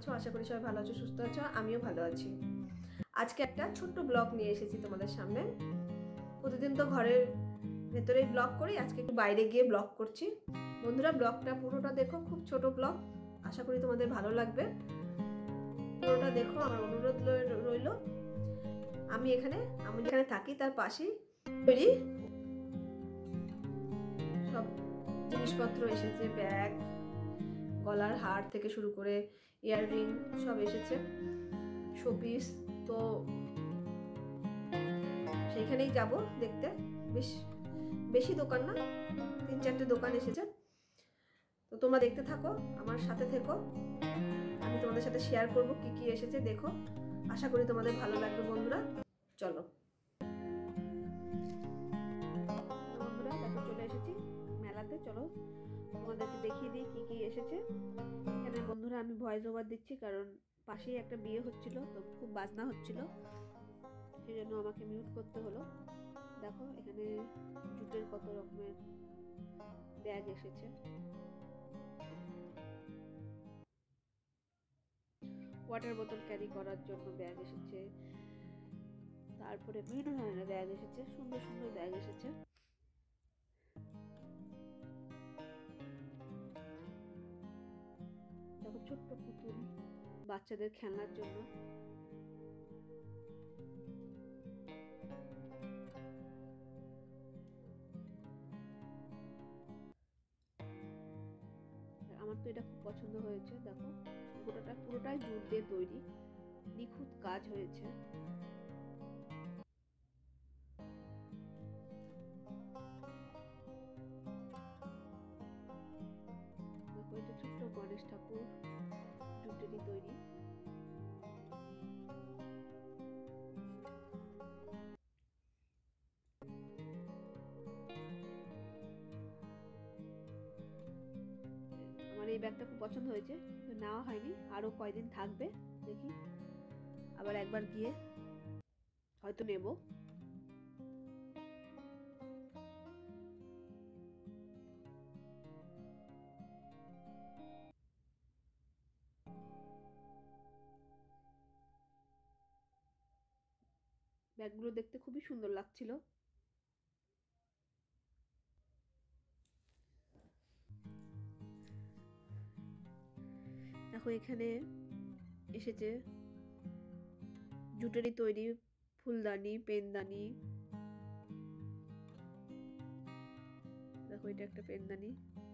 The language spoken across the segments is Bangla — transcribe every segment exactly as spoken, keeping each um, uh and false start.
আছো? আশা করি সবাই ভালো আছো, সুস্থ আছো। আমিও ভালো আছি। আজকে একটা ছোট্ট ব্লগ নিয়ে এসেছি তোমাদের সামনে। প্রতিদিন তো ঘরের ভেতরেই ব্লগ করি, আজকে একটু বাইরে গিয়ে ব্লগ করছি। বন্ধুরা, ব্লগটা পুরোটা দেখো, খুব ছোট ব্লগ, আশা করি তোমাদের ভালো লাগবে। পুরোটা দেখো, আমার অনুরোধ রইল। আমি এখানে আমি যেখানে থাকি তার পাশেই তৈরি সব জিনিসপত্র এসেছে, ব্যাগ, গলার হার থেকে শুরু করে ইয়াররিং সব এসেছে, শোপিস। তো সেইখানেই যাব দেখতে। বেশ বেশি দোকান না, তিন চারটে দোকান এসেছে। তো তোমরা দেখতে থাকো, আমার সাথে থেকো। আমি তোমাদের সাথে শেয়ার করব কি কি এসেছে, দেখো। আশা করি তোমাদের ভালো লাগবে বন্ধুরা। চলো বন্ধুরা, দেখো চলে এসেছি মেলাতে। চলো তোমাদেরকে দেখিয়ে দিই কি কি এসেছে এখানে। বন্ধুরা, আমি ভয়েস ওভার দিচ্ছি কারণ পাশেই একটা বিয়ে হচ্ছিল, তো খুব বাজনা হচ্ছিল, সেই জন্য আমাকে মিউট করতে হলো। দেখো এখানে জুটের কত রকমের ব্যাগ এসেছে, ওয়াটার বোতল ক্যারি করার জন্য ব্যাগ এসেছে, তারপরে বিভিন্ন ধরনের ব্যাগ এসেছে, সুন্দর সুন্দর ব্যাগ এসেছে। দেখো ছোট্ট পুতুল, বাচ্চাদের খেলনার জন্য। আমার তো এটা খুব পছন্দ হয়েছে। দেখো গোটাটা পুরোটাই জুট দিয়ে তৈরি, নিখুঁত কাজ হয়েছে। দেখো এটা ছোট্ট গণেশ ঠাকুর, জুটেরই তৈরি। আমার এই ব্যাগটা খুব পছন্দ হয়েছে, কিন্তু নেওয়া হয়নি, আরো কয়দিন থাকবে, দেখি আবার একবার গিয়ে হয়তো নেব। ব্যাগগুলো দেখতে খুবই সুন্দর লাগছিল। দেখো এখানে এসেছে জুটেরই তৈরি ফুলদানি, পেনদানি। দেখো এটা একটা পেনদানি,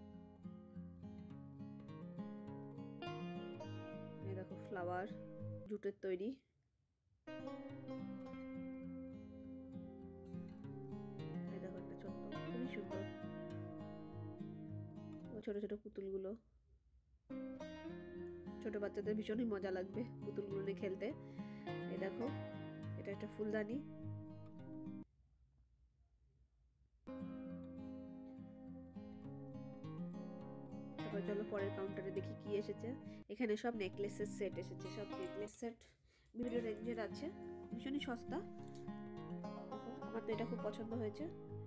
এই দেখো ফ্লাওয়ার, জুটের তৈরি। এই দেখো একটা ছোট্ট, খুবই সুন্দর, ছোট ছোট পুতুলগুলো, ছোট বাচ্চাদের ভীষণই মজা লাগবে পুতুলগুলো নিয়ে খেলতে। এই দেখো এটা একটা ফুলদানি। তারপর চলো পরের কাউন্টারে দেখি কি এসেছে। এখানে সব নেকলেসের সেট এসেছে, সব নেকলেস সেট বিভিন্ন রেঞ্জের আছে, ভীষণই সস্তা। দেখো আমার তো এটা খুব পছন্দ হয়েছে।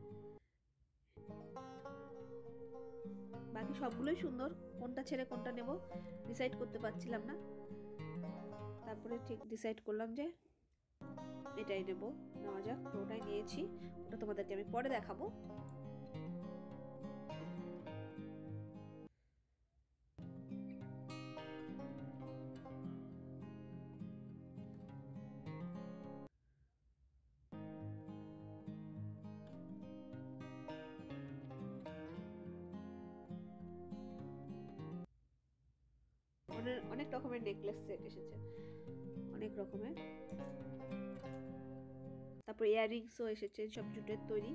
বাকি সবগুলোই সুন্দর, কোনটা ছেড়ে কোনটা নেব ডিসাইড করতে পারছিলাম না। তারপরে ঠিক ডিসাইড করলাম যে এটাই নেব, নেওয়া যাক। তো ওটাই নিয়েছি, ওটা তোমাদেরকে আমি পরে দেখাবো। অনেক রকমের নেকলেস সেট এসেছে, অনেক রকমের। তারপর ইয়াররিংসও এসেছে, সব জুটের তৈরি।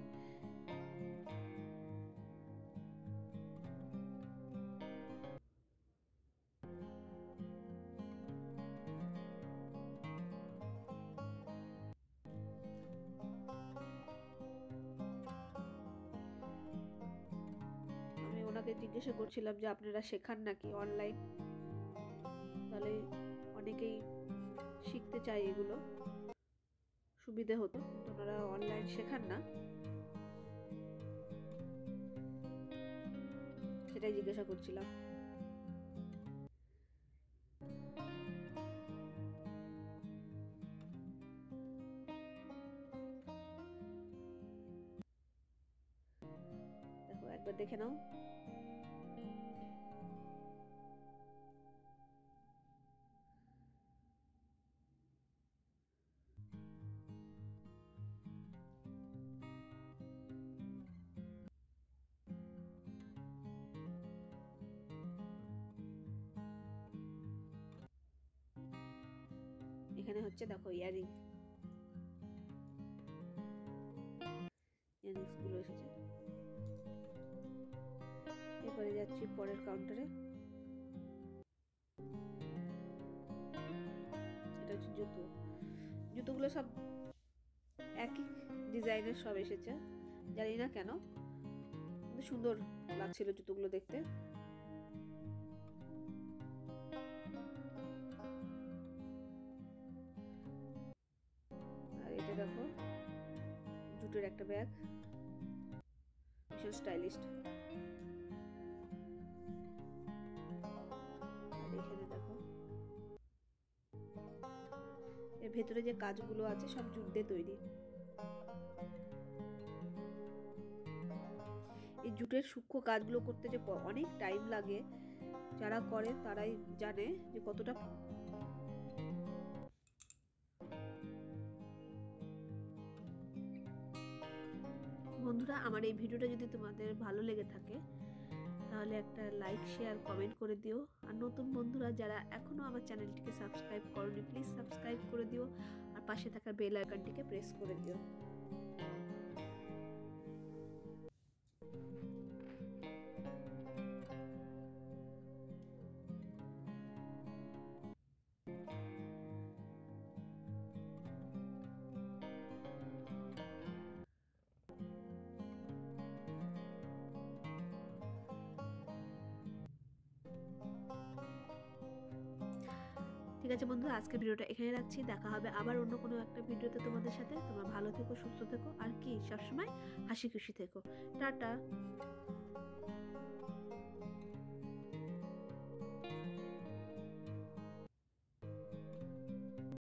আমি ওনাকে জিজ্ঞাসা করছিলাম যে আপনারা শেখান নাকি অনলাইন, তাহলে অনেকেই শিখতে চায়, এগুলো সুবিধে হতো, কিন্তু ওনারা অনলাইন শেখান না, সেটাই জিজ্ঞাসা করছিলাম। একবার দেখে নাও। এখানে হচ্ছে দেখো ইয়ারিং, ইয়ারিংস গুলো এসেছে। এবারে যাচ্ছি পরের কাউন্টারে। এটা হচ্ছে জুতো। জুতোগুলো সব একই ডিজাইনের সব এসেছে, জানি না কেন, কিন্তু সুন্দর লাগছিল জুতোগুলো দেখতে। আর এটা দেখো জুটের একটা ব্যাগ, ভীষণ স্টাইলিশ। আর এখানে দেখো এর ভেতরে যে কাজগুলো আছে সব জুট দিয়ে তৈরি। এই জুটের সূক্ষ্ম কাজগুলো করতে যে অনেক টাইম লাগে, যারা করে তারাই জানে যে কতটা। বন্ধুরা, আমার এই ভিডিওটা যদি তোমাদের ভালো লেগে থাকে তাহলে একটা লাইক, শেয়ার, কমেন্ট করে দিও। আর নতুন বন্ধুরা যারা এখনো আমার চ্যানেলটিকে সাবস্ক্রাইব করোনি, প্লিজ সাবস্ক্রাইব করে দিও, আর পাশে থাকা বেল আইকনটিকে প্রেস করে দিও। ঠিক আছে বন্ধুরা, আজকের ভিডিওটা এখানে রাখছি। দেখা হবে আবার অন্য কোনো একটা ভিডিওতে তোমাদের সাথে। তোমরা ভালো থেকো, সুস্থ থেকো, আর কি সবসময় হাসি খুশি থেকো। টাটা।